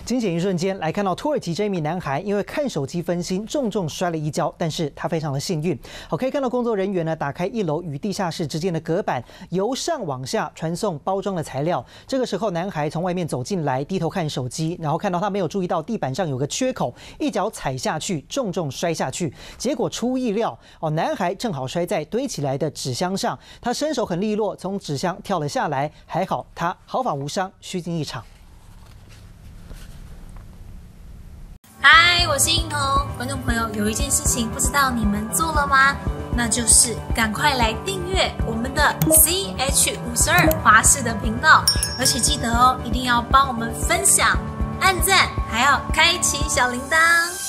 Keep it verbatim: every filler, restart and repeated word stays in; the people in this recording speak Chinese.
惊险一瞬间，来看到土耳其这一名男孩因为看手机分心，重重摔了一跤，但是他非常的幸运。好，可以看到工作人员呢打开一楼与地下室之间的隔板，由上往下传送包装的材料。这个时候，男孩从外面走进来，低头看手机，然后看到他没有注意到地板上有个缺口，一脚踩下去，重重摔下去。结果出乎意料，哦，男孩正好摔在堆起来的纸箱上，他身手很利落，从纸箱跳了下来，还好他毫发无伤，虚惊一场。 嗨，我是映彤，观众朋友，有一件事情不知道你们做了吗？那就是赶快来订阅我们的 C H 五十二华视的频道，而且记得哦，一定要帮我们分享、按赞，还要开启小铃铛。